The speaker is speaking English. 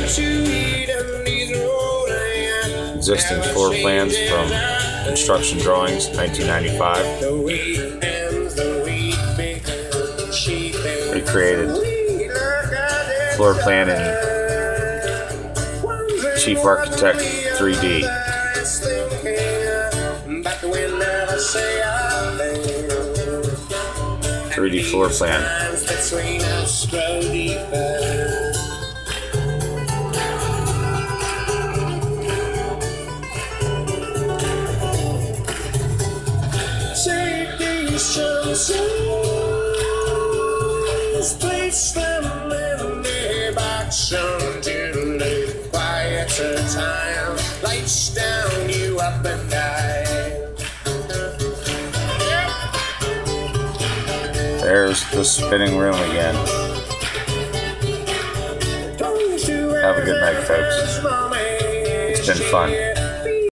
Existing floor plans from construction drawings, 1995. Recreated floor plan in Chief Architect 3D. 3D floor plan. Place them in the box until the quieter time. Lights down, you up and night. There's the spinning room again. Have a good night, folks. It's been fun.